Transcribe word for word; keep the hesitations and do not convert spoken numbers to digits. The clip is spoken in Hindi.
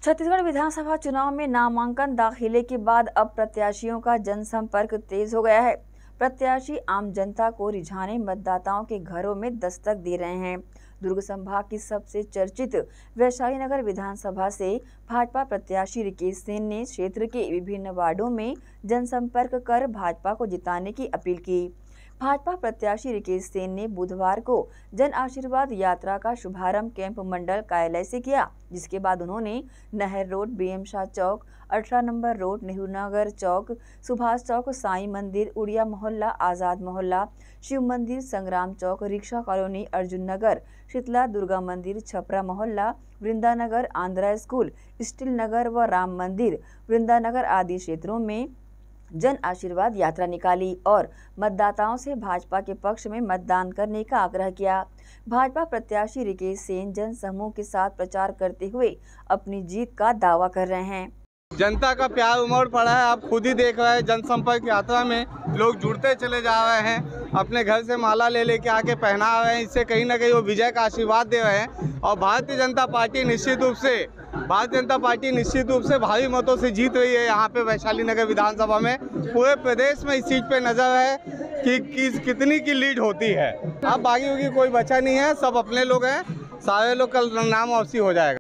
छत्तीसगढ़ विधानसभा चुनाव में नामांकन दाखिले के बाद अब प्रत्याशियों का जनसंपर्क तेज हो गया है। प्रत्याशी आम जनता को रिझाने मतदाताओं के घरों में दस्तक दे रहे हैं। दुर्ग संभाग की सबसे चर्चित वैशाली नगर विधानसभा से भाजपा प्रत्याशी रिकेश सेन ने क्षेत्र के विभिन्न वार्डों में जनसंपर्क कर भाजपा को जिताने की अपील की। भाजपा प्रत्याशी रिकेश सेन ने बुधवार को जन आशीर्वाद यात्रा का शुभारंभ कैंप मंडल कार्यालय से किया, जिसके बाद उन्होंने नहर रोड, बीएम शाह चौक, अठारह नंबर रोड, नेहरू नगर चौक, सुभाष चौक, साईं मंदिर, उड़िया मोहल्ला, आजाद मोहल्ला, शिव मंदिर, संग्राम चौक, रिक्शा कॉलोनी, अर्जुन नगर, शीतला, दुर्गा मंदिर, छपरा मोहल्ला, वृंदानगर, आंध्रा स्कूल, स्टील नगर व राम मंदिर, वृंदानगर आदि क्षेत्रों में जन आशीर्वाद यात्रा निकाली और मतदाताओं से भाजपा के पक्ष में मतदान करने का आग्रह किया। भाजपा प्रत्याशी रिकेश सेन जन समूह के साथ प्रचार करते हुए अपनी जीत का दावा कर रहे हैं। जनता का प्यार उमड़ पड़ा है, आप खुद ही देख रहे हैं। जनसंपर्क यात्रा में लोग जुड़ते चले जा रहे हैं, अपने घर से माला ले लेके आके पहना रहे हैं। इससे कहीं ना कहीं वो विजय का आशीर्वाद दे रहे हैं और भारतीय जनता पार्टी निश्चित रूप से भारतीय जनता पार्टी निश्चित रूप से भारी मतों से जीत रही है। यहाँ पे वैशाली नगर विधानसभा में पूरे प्रदेश में इस सीट पे नजर है कि किस कितनी की लीड होती है। अब बागी होगी कोई बचा नहीं है, सब अपने लोग हैं, सारे लोग कल नाम वापसी हो जाएगा।